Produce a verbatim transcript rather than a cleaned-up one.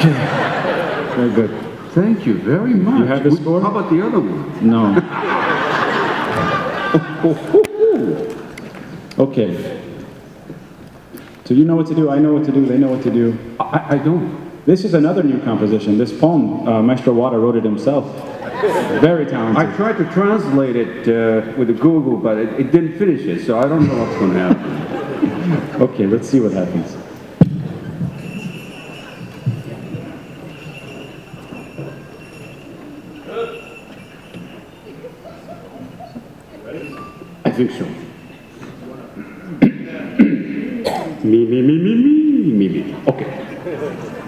Okay. Very good. Thank you very much. You have the score? How about the other one? No. Okay. So you know what to do, I know what to do, they know what to do. I, I don't. This is another new composition. This poem, uh, Maestro Wada wrote it himself. Very talented. I tried to translate it uh, with the Google, but it, it didn't finish it, so I don't know what's going to happen. Okay, let's see what happens. I think so. Me, me, me, me, me, me, me. Okay.